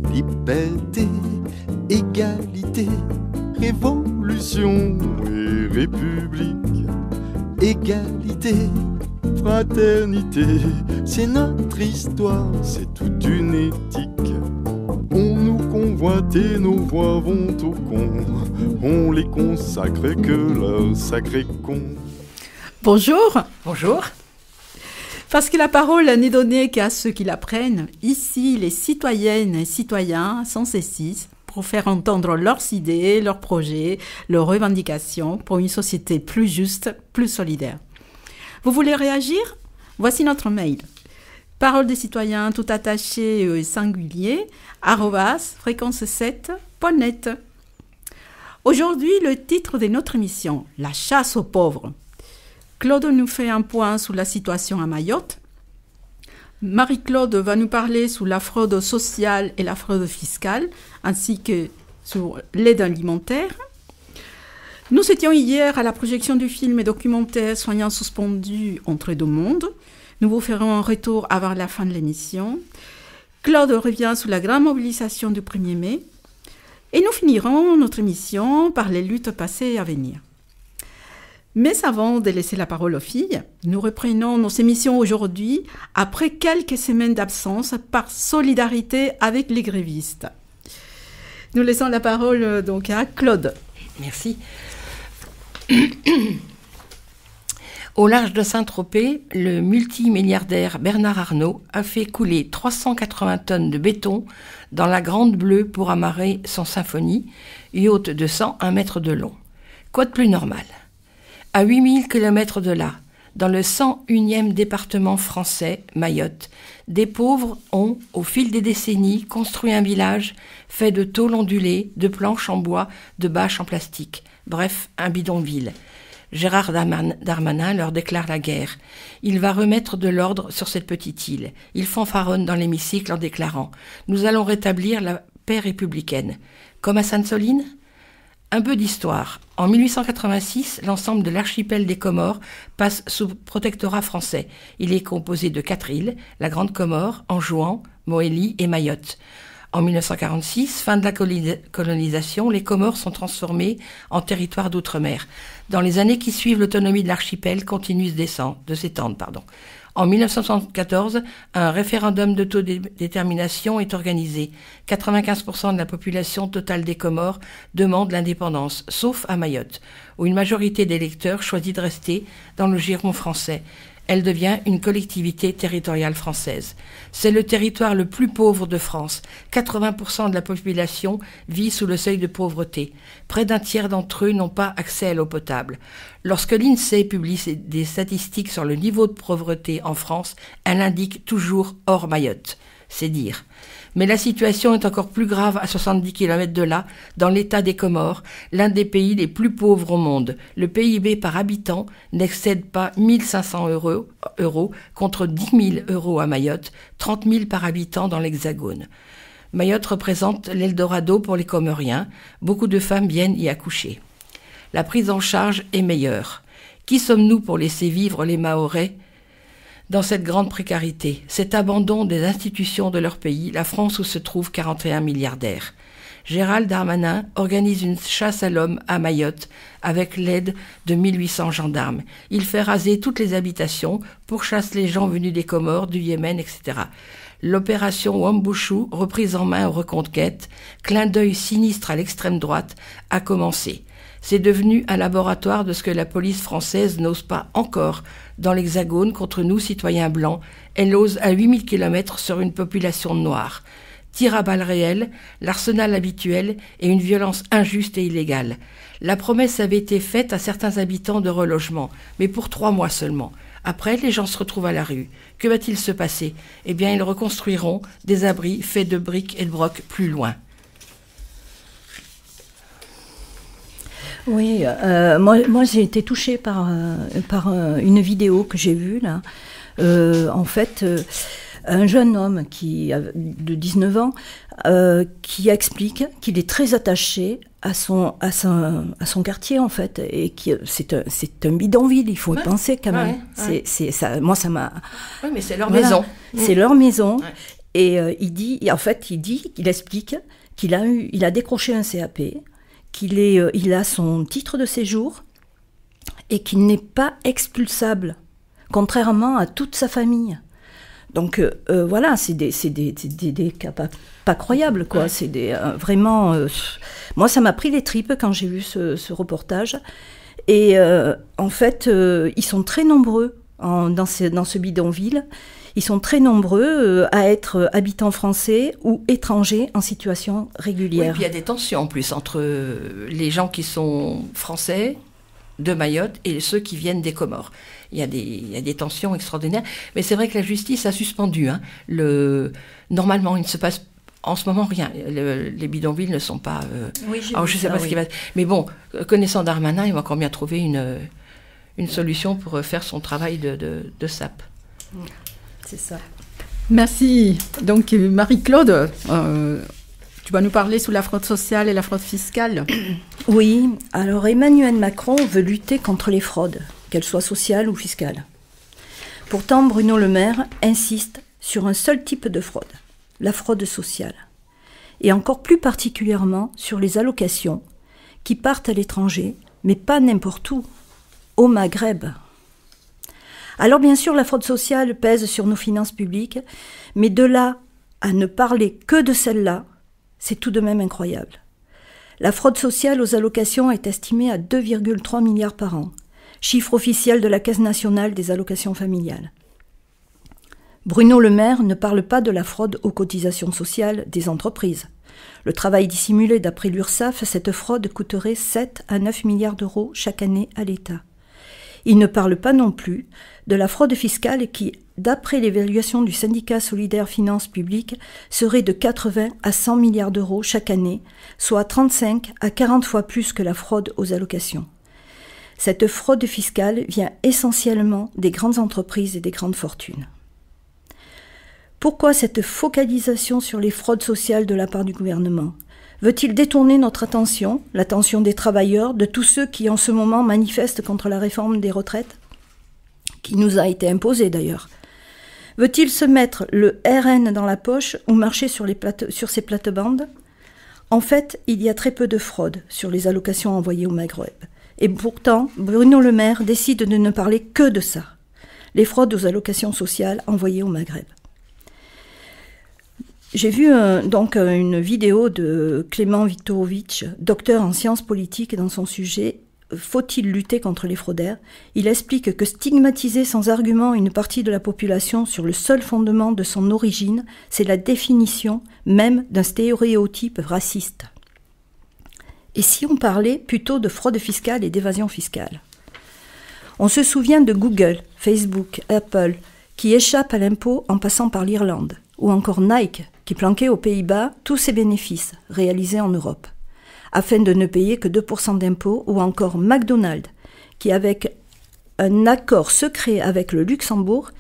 liberté, égalité, révolution et république. Égalité, fraternité, c'est notre histoire, c'est toute une éthique. On nous convoite et nos voix vont au con, on les consacre que leur sacré con. Bonjour. Bonjour. Parce que la parole n'est donnée qu'à ceux qui la prennent, ici les citoyennes et citoyens s'en saisissent pour faire entendre leurs idées, leurs projets, leurs revendications pour une société plus juste, plus solidaire. Vous voulez réagir? Voici notre mail. Parole des citoyens tout attaché et singulier @fréquence7.net. Aujourd'hui, le titre de notre émission, La chasse aux pauvres. Claude nous fait un point sur la situation à Mayotte. Marie-Claude va nous parler sur la fraude sociale et la fraude fiscale, ainsi que sur l'aide alimentaire. Nous étions hier à la projection du film et documentaire Soignants suspendus entre deux mondes. Nous vous ferons un retour avant la fin de l'émission. Claude revient sur la grande mobilisation du 1er mai. Et nous finirons notre émission par les luttes passées et à venir. Mais avant de laisser la parole aux filles, nous reprenons nos émissions aujourd'hui après quelques semaines d'absence par solidarité avec les grévistes. Nous laissons la parole donc à Claude. Merci. Au large de Saint-Tropez, le multimilliardaire Bernard Arnault a fait couler 380 tonnes de béton dans la Grande Bleue pour amarrer son Symphonie, yacht de 101 mètres de long. Quoi de plus normal ? À 8000 km de là, dans le 101e département français, Mayotte, des pauvres ont, au fil des décennies, construit un village fait de tôles ondulées, de planches en bois, de bâches en plastique. Bref, un bidonville. Gérard Darmanin leur déclare la guerre. Il va remettre de l'ordre sur cette petite île. Il fanfaronne dans l'hémicycle en déclarant « Nous allons rétablir la paix républicaine ». Comme à Sainte-Soline ? Un peu d'histoire. En 1886, l'ensemble de l'archipel des Comores passe sous protectorat français. Il est composé de 4 îles, la Grande Comore, Anjouan, Mohéli et Mayotte. En 1946, fin de la colonisation, les Comores sont transformées en territoire d'outre-mer. Dans les années qui suivent, l'autonomie de l'archipel continue de s'étendre. En 1974, un référendum d'autodétermination est organisé. 95% de la population totale des Comores demande l'indépendance, sauf à Mayotte, où une majorité d'électeurs choisit de rester dans le giron français. Elle devient une collectivité territoriale française. C'est le territoire le plus pauvre de France. 80% de la population vit sous le seuil de pauvreté. Près d'un tiers d'entre eux n'ont pas accès à l'eau potable. Lorsque l'INSEE publie des statistiques sur le niveau de pauvreté en France, elle indique toujours hors Mayotte. C'est dire. Mais la situation est encore plus grave à 70 km de là, dans l'État des Comores, l'un des pays les plus pauvres au monde. Le PIB par habitant n'excède pas 1500 euros contre 10 000 euros à Mayotte, 30 000 par habitant dans l'Hexagone. Mayotte représente l'Eldorado pour les Comoriens. Beaucoup de femmes viennent y accoucher. La prise en charge est meilleure. Qui sommes-nous pour laisser vivre les Mahorais dans cette grande précarité, cet abandon des institutions de leur pays, la France où se trouvent 41 milliardaires. Gérald Darmanin organise une chasse à l'homme à Mayotte avec l'aide de 1800 gendarmes. Il fait raser toutes les habitations, pourchasse les gens venus des Comores, du Yémen, etc. L'opération Wambushu, reprise en main aux Reconquêtes, clin d'œil sinistre à l'extrême droite, a commencé. C'est devenu un laboratoire de ce que la police française n'ose pas encore dans l'Hexagone contre nous, citoyens blancs. Elle ose à 8000 km sur une population de noirs. Tir à balles réelles, l'arsenal habituel et une violence injuste et illégale. La promesse avait été faite à certains habitants de relogement, mais pour 3 mois seulement. Après, les gens se retrouvent à la rue. Que va-t-il se passer ? Eh bien, ils reconstruiront des abris faits de briques et de brocs plus loin. Oui, moi j'ai été touchée par une vidéo que j'ai vue là. En fait, un jeune homme de 19 ans qui explique qu'il est très attaché à son quartier en fait, et c'est un bidonville, il faut y penser quand même. Ouais. C'est ça, moi ça m'a. Oui, mais c'est leur maison. C'est leur maison. Ouais. il explique qu'il a décroché un CAP, il a son titre de séjour et qu'il n'est pas expulsable, contrairement à toute sa famille. Donc voilà, c'est des cas pas croyables, quoi. C'est vraiment... moi, ça m'a pris les tripes quand j'ai vu ce reportage. Et en fait, ils sont très nombreux dans ce bidonville. Ils sont très nombreux à être habitants français ou étrangers en situation régulière. Oui, puis il y a des tensions en plus entre les gens qui sont français de Mayotte et ceux qui viennent des Comores. Il y a des tensions extraordinaires. Mais c'est vrai que la justice a suspendu. Normalement, il ne se passe en ce moment rien. Les bidonvilles ne sont pas... Oui, alors je ne sais pas ce qui va... Mais bon, connaissant Darmanin, il va encore bien trouver une solution pour faire son travail de sape. C'est ça. Merci. Donc, Marie-Claude, tu vas nous parler sur la fraude sociale et la fraude fiscale. Oui, alors Emmanuel Macron veut lutter contre les fraudes, qu'elles soient sociales ou fiscales. Pourtant, Bruno Le Maire insiste sur un seul type de fraude, la fraude sociale. Et encore plus particulièrement sur les allocations qui partent à l'étranger, mais pas n'importe où, au Maghreb. Alors bien sûr, la fraude sociale pèse sur nos finances publiques, mais de là à ne parler que de celle-là, c'est tout de même incroyable. La fraude sociale aux allocations est estimée à 2,3 milliards par an, chiffre officiel de la Caisse nationale des allocations familiales. Bruno Le Maire ne parle pas de la fraude aux cotisations sociales des entreprises. Le travail dissimulé d'après l'URSSAF, cette fraude coûterait 7 à 9 milliards d'euros chaque année à l'État. Il ne parle pas non plus de la fraude fiscale qui, d'après l'évaluation du syndicat solidaire Finances Publiques, serait de 80 à 100 milliards d'euros chaque année, soit 35 à 40 fois plus que la fraude aux allocations. Cette fraude fiscale vient essentiellement des grandes entreprises et des grandes fortunes. Pourquoi cette focalisation sur les fraudes sociales de la part du gouvernement ? Veut-il détourner notre attention, l'attention des travailleurs, de tous ceux qui en ce moment manifestent contre la réforme des retraites, qui nous a été imposée d'ailleurs ? Veut-il se mettre le RN dans la poche ou marcher sur ces plates-bandes ? En fait, il y a très peu de fraude sur les allocations envoyées au Maghreb. Et pourtant, Bruno Le Maire décide de ne parler que de ça, les fraudes aux allocations sociales envoyées au Maghreb. J'ai vu une vidéo de Clément Viktorovitch, docteur en sciences politiques, dans son sujet « Faut-il lutter contre les fraudeurs ?» Il explique que stigmatiser sans argument une partie de la population sur le seul fondement de son origine, c'est la définition même d'un stéréotype raciste. Et si on parlait plutôt de fraude fiscale et d'évasion fiscale ? On se souvient de Google, Facebook, Apple, qui échappent à l'impôt en passant par l'Irlande, ou encore Nike, qui planquait aux Pays-Bas tous ses bénéfices réalisés en Europe, afin de ne payer que 2% d'impôts, ou encore McDonald's, qui, avec un accord secret avec le Luxembourg,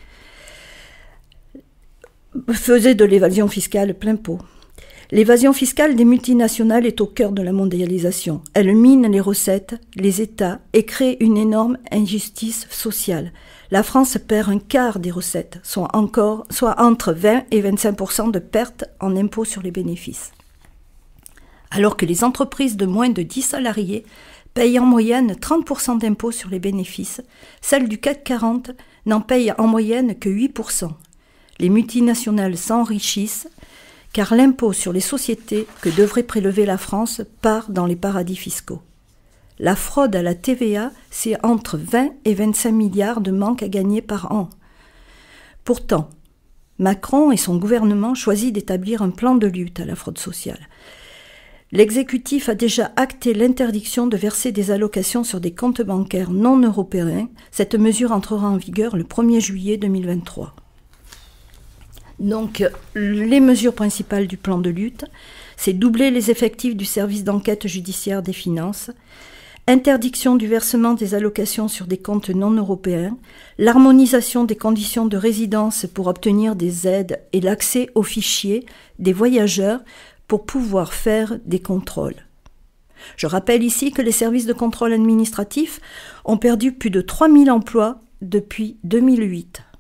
faisait de l'évasion fiscale plein pot. L'évasion fiscale des multinationales est au cœur de la mondialisation. Elle mine les recettes, les États, et crée une énorme injustice sociale. La France perd un quart des recettes, soit entre 20 et 25% de pertes en impôts sur les bénéfices. Alors que les entreprises de moins de 10 salariés payent en moyenne 30% d'impôts sur les bénéfices, celles du CAC 40 n'en payent en moyenne que 8%. Les multinationales s'enrichissent car l'impôt sur les sociétés que devrait prélever la France part dans les paradis fiscaux. La fraude à la TVA, c'est entre 20 et 25 milliards de manque à gagner par an. Pourtant, Macron et son gouvernement choisissent d'établir un plan de lutte à la fraude sociale. L'exécutif a déjà acté l'interdiction de verser des allocations sur des comptes bancaires non européens. Cette mesure entrera en vigueur le 1er juillet 2023. Donc, les mesures principales du plan de lutte, c'est doubler les effectifs du service d'enquête judiciaire des finances, interdiction du versement des allocations sur des comptes non européens, l'harmonisation des conditions de résidence pour obtenir des aides et l'accès aux fichiers des voyageurs pour pouvoir faire des contrôles. Je rappelle ici que les services de contrôle administratif ont perdu plus de 3000 emplois depuis 2008.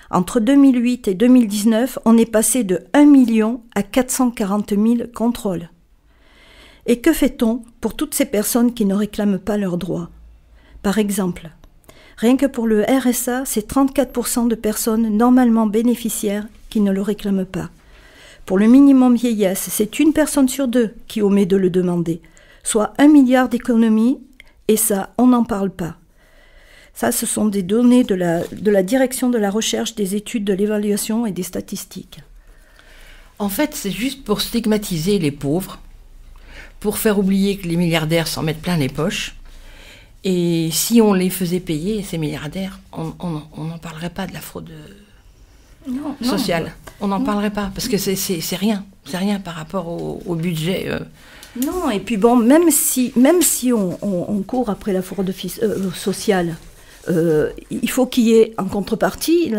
Entre 2008 et 2019, on est passé de 1 million à 440 000 contrôles. Et que fait-on pour toutes ces personnes qui ne réclament pas leurs droits? Par exemple, rien que pour le RSA, c'est 34% de personnes normalement bénéficiaires qui ne le réclament pas. Pour le minimum vieillesse, c'est 1 personne sur 2 qui omet de le demander, soit 1 milliard d'économies, et ça, on n'en parle pas. Ça, ce sont des données de la Direction de la recherche, des études, de l'évaluation et des statistiques. En fait, c'est juste pour stigmatiser les pauvres, pour faire oublier que les milliardaires s'en mettent plein les poches. Et si on les faisait payer, ces milliardaires, on n'en parlerait pas de la fraude sociale. On n'en parlerait pas, parce que c'est rien. C'est rien par rapport au budget. Non, et puis bon, même si on court après la fraude sociale, il faut qu'il y ait en contrepartie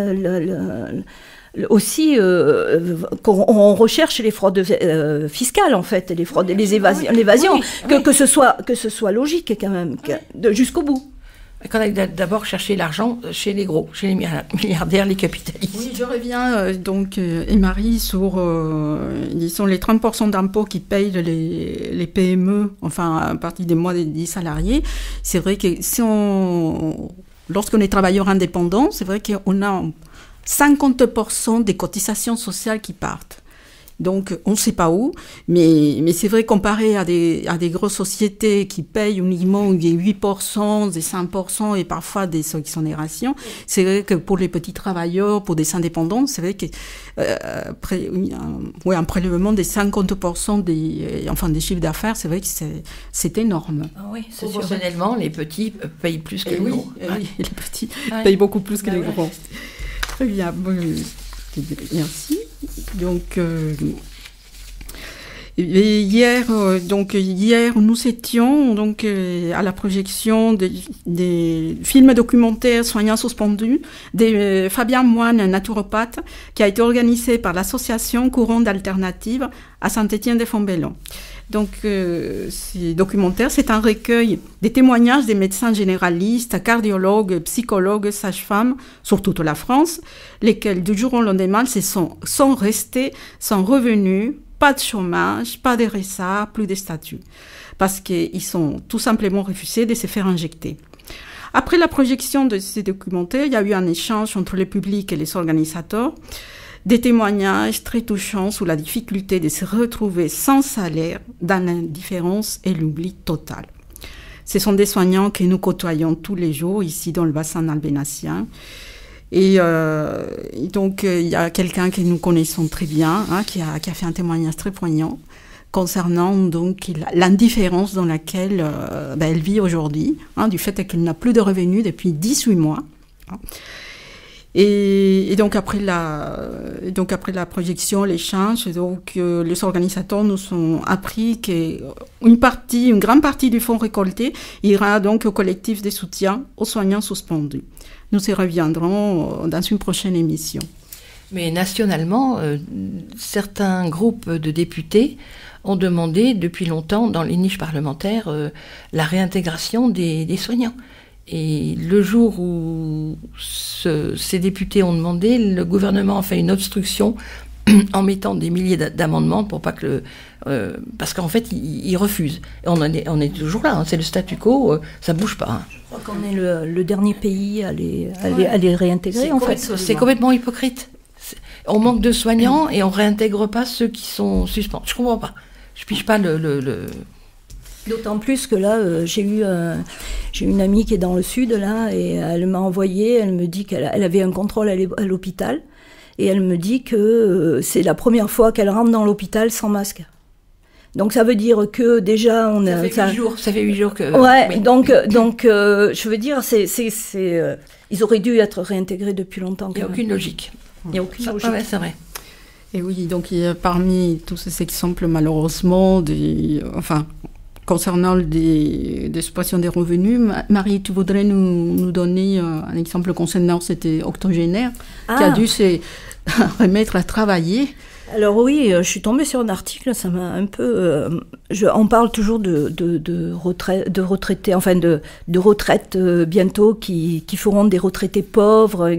aussi qu'on recherche les fraudes fiscales, en fait, les fraudes, l'évasion, oui. Que ce soit logique quand même, jusqu'au bout. Qu'on aille d'abord chercher l'argent chez les gros, chez les milliardaires, les capitalistes. Oui, je reviens et Marie sur disons les 30% d'impôts qui payent les PME, enfin à partir des moins de 10 salariés. C'est vrai que lorsqu'on est travailleur indépendant, c'est vrai qu'on a 50% des cotisations sociales qui partent. Donc, on ne sait pas où, mais c'est vrai, comparé à des grosses sociétés qui payent uniquement des 8%, des 5% et parfois des exonérations, c'est vrai que pour les petits travailleurs, pour des indépendants, c'est vrai que un prélèvement des 50% des chiffres d'affaires, c'est vrai que c'est énorme. Ah oui, c'est proportionnellement, les petits payent plus que les gros. Oui, les petits payent beaucoup plus que les gros. Très bien, merci. Donc, hier, nous étions à la projection des films documentaires Soignants suspendus de Fabien Moine, naturopathe, qui a été organisé par l'association Courant d'Alternative à Saint-Étienne-de-Fontbellon. Donc, ces documentaires, c'est un recueil des témoignages des médecins généralistes, cardiologues, psychologues, sages-femmes, sur toute la France, lesquels, du jour au lendemain, sont restés sans revenus, pas de chômage, pas de RSA, plus de statut, parce qu'ils sont tout simplement refusés de se faire injecter. Après la projection de ces documentaires, il y a eu un échange entre le public et les organisateurs, des témoignages très touchants sur la difficulté de se retrouver sans salaire dans l'indifférence et l'oubli total. Ce sont des soignants que nous côtoyons tous les jours ici dans le bassin albénacien. Et donc, il y a quelqu'un que nous connaissons très bien, qui a fait un témoignage très poignant concernant donc l'indifférence dans laquelle elle vit aujourd'hui, du fait qu'elle n'a plus de revenus depuis 18 mois. Et donc après la projection, l'échange, les organisateurs nous ont appris qu'une grande partie du fonds récolté ira donc au collectif de soutien aux soignants suspendus. Nous y reviendrons dans une prochaine émission. Mais nationalement, certains groupes de députés ont demandé depuis longtemps dans les niches parlementaires la réintégration des soignants. Et le jour où ces députés ont demandé, le gouvernement a fait une obstruction en mettant des milliers d'amendements pour pas que parce qu'en fait ils refusent. Et on est toujours là, c'est le statu quo, ça bouge pas. Je crois qu'on est le dernier pays à les réintégrer en fait. C'est complètement hypocrite. On manque de soignants et on réintègre pas ceux qui sont suspendus. Je comprends pas. Je pige pas le... D'autant plus que là, j'ai une amie qui est dans le sud, là, et elle m'a envoyé, elle me dit qu'elle avait un contrôle à l'hôpital, et elle me dit que c'est la première fois qu'elle rentre dans l'hôpital sans masque. Donc ça veut dire que déjà on a... Ça fait 8 jours que... Ouais, oui. donc je veux dire, ils auraient dû être réintégrés depuis longtemps. Il n'y a aucune logique. Il n'y a aucune logique. Ouais, c'est vrai. Et oui, donc il y a parmi tous ces exemples, malheureusement, concernant des situations des revenus, Marie, tu voudrais nous donner un exemple concernant cet octogénaire qui a dû se remettre à travailler. Alors oui, je suis tombée sur un article, ça m'a un peu... on parle toujours de retraités, enfin de retraites bientôt qui feront des retraités pauvres.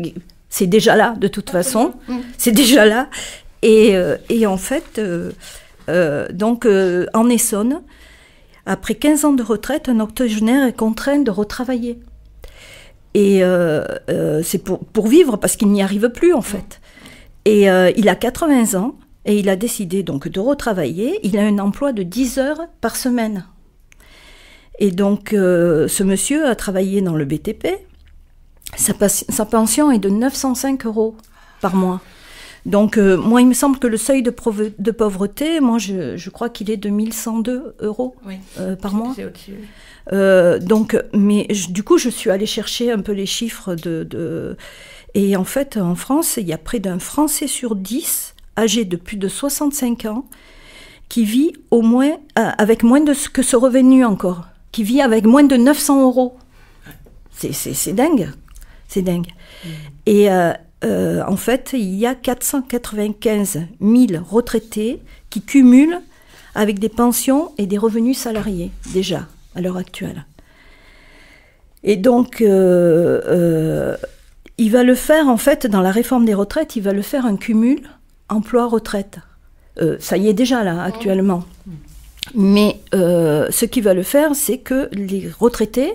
C'est déjà là, de toute façon. C'est déjà là. Et en fait, donc, en Essonne, après 15 ans de retraite, un octogénaire est contraint de retravailler. Et c'est pour vivre, parce qu'il n'y arrive plus, en fait. Et il a 80 ans, et il a décidé donc de retravailler. Il a un emploi de 10 heures par semaine. Et donc, ce monsieur a travaillé dans le BTP. Sa pension est de 905 € par mois. Donc, moi, il me semble que le seuil de pauvreté, moi, je crois qu'il est de 1102 € par mois. C'est au-dessus. Donc, mais du coup, je suis allée chercher un peu les chiffres Et en fait, en France, il y a près d'un Français sur 10 âgé de plus de 65 ans qui vit au moins avec moins que ce revenu encore, qui vit avec moins de 900 €. C'est dingue. C'est dingue. Et en fait, il y a 495 000 retraités qui cumulent avec des pensions et des revenus salariés, déjà, à l'heure actuelle. Et donc, il va le faire, en fait, dans la réforme des retraites, il va le faire un cumul emploi-retraite. Ça y est déjà, là, actuellement. Mais ce qu'il va le faire, c'est que les retraités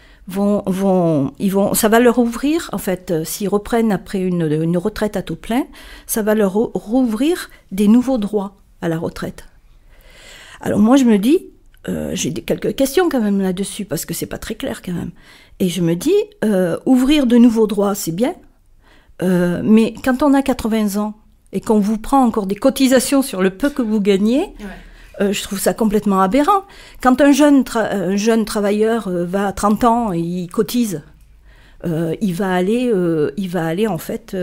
ça va leur ouvrir, en fait, s'ils reprennent après une retraite à taux plein, ça va leur rouvrir des nouveaux droits à la retraite. Alors moi, je me dis, j'ai quelques questions quand même là-dessus, parce que c'est pas très clair quand même. Et je me dis, ouvrir de nouveaux droits, c'est bien, mais quand on a 80 ans et qu'on vous prend encore des cotisations sur le peu que vous gagnez, je trouve ça complètement aberrant. Quand un jeune travailleur va à 30 ans et il cotise, il va aller en fait,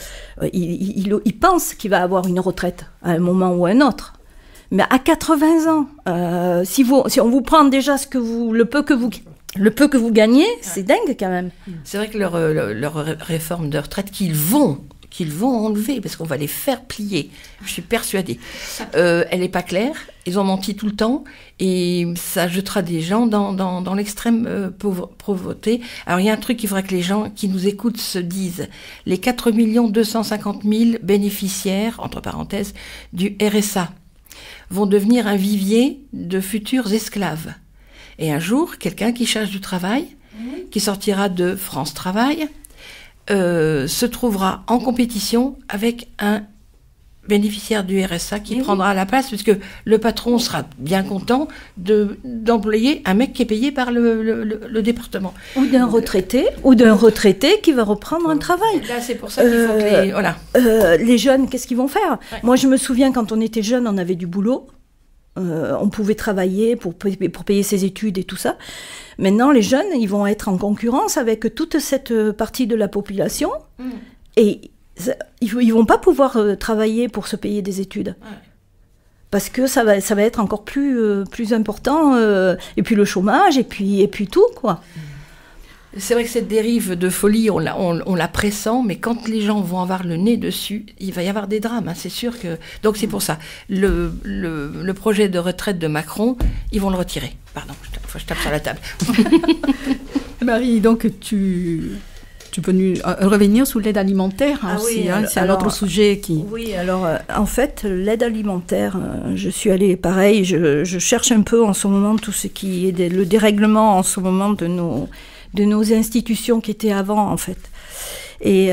il pense qu'il va avoir une retraite à un moment ou à un autre. Mais à 80 ans, si on vous prend déjà le peu que vous gagnez, c'est dingue quand même. C'est vrai que leur réforme de retraite qu'ils vont enlever, parce qu'on va les faire plier, je suis persuadée. Elle n'est pas claire, ils ont menti tout le temps, et ça jettera des gens dans l'extrême pauvreté. Alors il y a un truc qu'il faudra que les gens qui nous écoutent se disent. Les 4 250 000 bénéficiaires, entre parenthèses, du RSA, vont devenir un vivier de futurs esclaves. Et un jour, quelqu'un qui cherche du travail, qui sortira de France Travail, se trouvera en compétition avec un bénéficiaire du RSA qui prendra la place, puisque le patron sera bien content d'employer un mec qui est payé par le département. Ou d'un retraité qui va reprendre un travail. Là, c'est pour ça qu'il faut que voilà. Les jeunes, qu'est-ce qu'ils vont faire ? Moi, je me souviens, quand on était jeune, on avait du boulot. On pouvait travailler pour payer ses études et tout ça. Maintenant, les jeunes, ils vont être en concurrence avec toute cette partie de la population et ils vont pas pouvoir travailler pour se payer des études. Parce que ça va être encore plus important. Et puis le chômage, et puis tout, quoi. C'est vrai que cette dérive de folie, on la pressent, mais quand les gens vont avoir le nez dessus, il va y avoir des drames, hein, c'est sûr que... Donc c'est pour ça, le projet de retraite de Macron, ils vont le retirer. Pardon, je tape sur la table. Marie, donc tu peux nous revenir sur l'aide alimentaire aussi, c'est un autre sujet qui... Oui, alors en fait, l'aide alimentaire, je suis allée, pareil, je cherche un peu en ce moment tout ce qui est le dérèglement en ce moment de nos institutions qui étaient avant, en fait. Et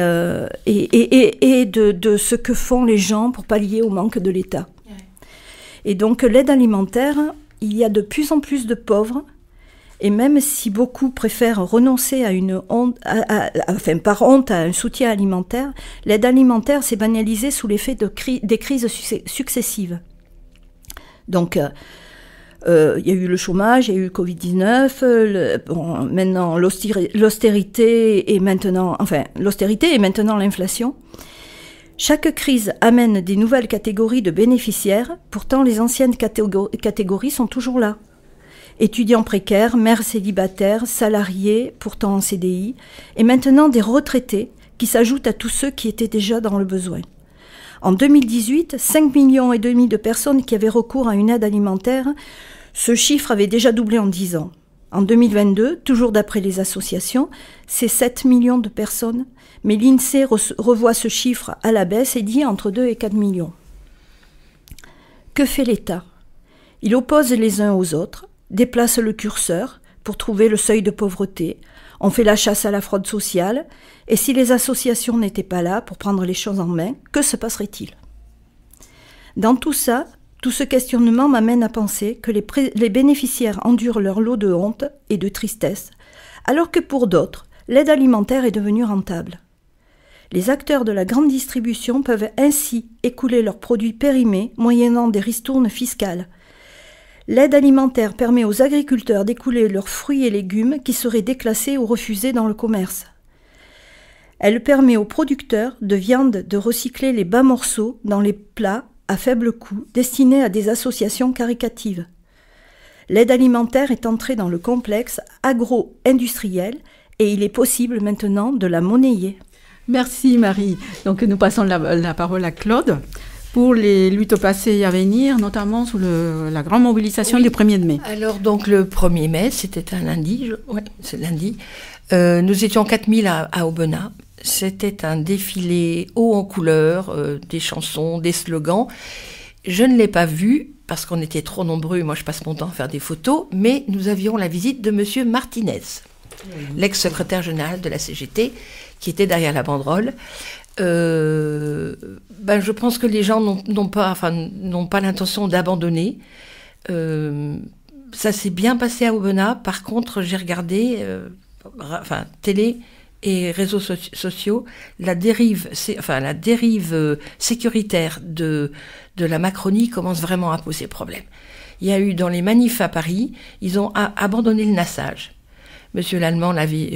de ce que font les gens pour pallier au manque de l'État. Ouais. Et donc, l'aide alimentaire, il y a de plus en plus de pauvres, et même si beaucoup préfèrent renoncer à par honte à un soutien alimentaire, l'aide alimentaire s'est banalisée sous l'effet des crises successives. Donc, il y a eu le chômage, il y a eu le Covid-19, maintenant l'austérité et maintenant l'inflation. Chaque crise amène des nouvelles catégories de bénéficiaires, pourtant les anciennes catégories sont toujours là. Étudiants précaires, mères célibataires, salariés, pourtant en CDI, et maintenant des retraités qui s'ajoutent à tous ceux qui étaient déjà dans le besoin. En 2018, 5,5 millions de personnes qui avaient recours à une aide alimentaire, ce chiffre avait déjà doublé en 10 ans. En 2022, toujours d'après les associations, c'est 7 millions de personnes, mais l'INSEE revoit ce chiffre à la baisse et dit entre 2 et 4 millions. Que fait l'État ? Il oppose les uns aux autres, déplace le curseur pour trouver le seuil de pauvreté, on fait la chasse à la fraude sociale, et si les associations n'étaient pas là pour prendre les choses en main, que se passerait-il ? Dans tout ça, tout ce questionnement m'amène à penser que les bénéficiaires endurent leur lot de honte et de tristesse, alors que pour d'autres, l'aide alimentaire est devenue rentable. Les acteurs de la grande distribution peuvent ainsi écouler leurs produits périmés moyennant des ristournes fiscales. L'aide alimentaire permet aux agriculteurs d'écouler leurs fruits et légumes qui seraient déclassés ou refusés dans le commerce. Elle permet aux producteurs de viande de recycler les bas morceaux dans les plats à faible coût destinés à des associations caritatives. L'aide alimentaire est entrée dans le complexe agro-industriel et il est possible maintenant de la monnayer. Merci Marie. Donc nous passons la parole à Claude pour les luttes passées et à venir, notamment sous la grande mobilisation du 1er mai. Alors donc le 1er mai, c'était un lundi, c'est lundi. Nous étions 4000 à Aubenas. C'était un défilé haut en couleurs, des chansons, des slogans. Je ne l'ai pas vu parce qu'on était trop nombreux. Moi, je passe mon temps à faire des photos. Mais nous avions la visite de Monsieur Martinez, l'ex-secrétaire général de la CGT, qui était derrière la banderole. Je pense que les gens n'ont pas l'intention d'abandonner. Ça s'est bien passé à Aubenas. Par contre, j'ai regardé, télé et réseaux sociaux, la dérive sécuritaire de la Macronie commence vraiment à poser problème. Il y a eu dans les manifs à Paris, ils ont abandonné le nassage. Monsieur Lallemand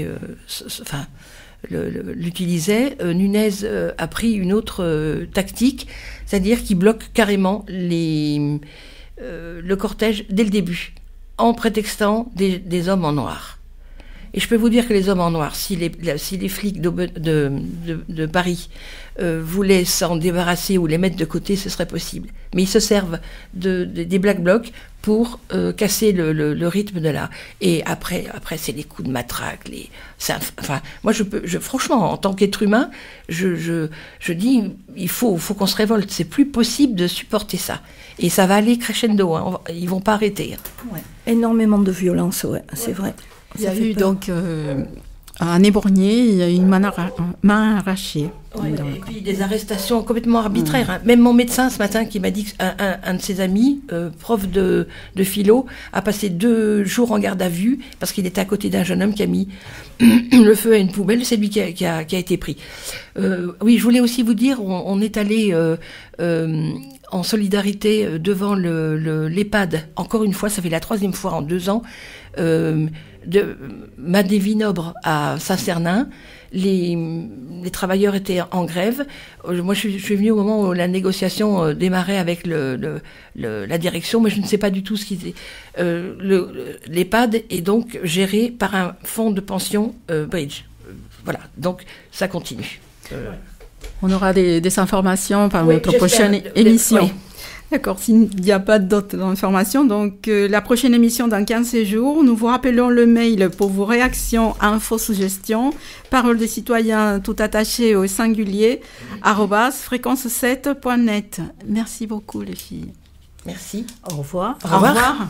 l'utilisait. Nunez a pris une autre tactique, c'est-à-dire qu'il bloque carrément le cortège dès le début, en prétextant des hommes en noir. Et je peux vous dire que les hommes en noir, si les flics de Paris voulaient s'en débarrasser ou les mettre de côté, ce serait possible. Mais ils se servent des Black Blocs pour casser le rythme de là. Et après c'est les coups de matraque. Moi, franchement, en tant qu'être humain, je dis, il faut qu'on se révolte. C'est plus possible de supporter ça. Et ça va aller crescendo. Hein. Ils vont pas arrêter. Hein. Ouais. Énormément de violence, c'est vrai. Il y a eu donc à Néborgné, il y a eu une main arrachée. Ouais, et puis des arrestations complètement arbitraires. Hein. Même mon médecin ce matin qui m'a dit qu'un de ses amis, prof de philo, a passé 2 jours en garde à vue parce qu'il était à côté d'un jeune homme qui a mis le feu à une poubelle. C'est lui qui a été pris. Oui, je voulais aussi vous dire, on est allé en solidarité devant l'EHPAD. Encore une fois, ça fait la 3e fois en 2 ans. De Madé-Vinobre à Saint-Cernin, les travailleurs étaient en grève. Moi, je suis venue au moment où la négociation démarrait avec la direction, mais je ne sais pas du tout ce qu'ils étaient. L'EHPAD est donc géré par un fonds de pension Bridge. Voilà, donc ça continue. On aura des informations par notre prochaine émission. Oui. D'accord, s'il n'y a pas d'autres informations, donc la prochaine émission dans 15 jours, nous vous rappelons le mail pour vos réactions, infos, suggestions, paroles des citoyens tout attachées au singulier, @fréquence7.net. Merci beaucoup les filles. Merci. Au revoir. Au revoir.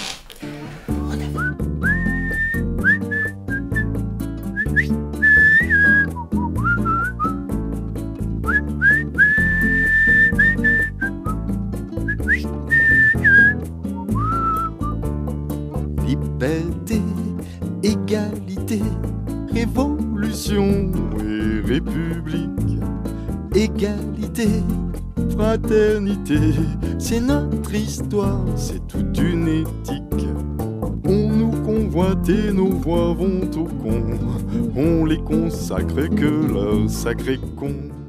Liberté, égalité, révolution et république. Égalité, fraternité, c'est notre histoire, c'est toute une éthique. On nous convoite et nos voix vont au con, on les consacre que leur sacré con.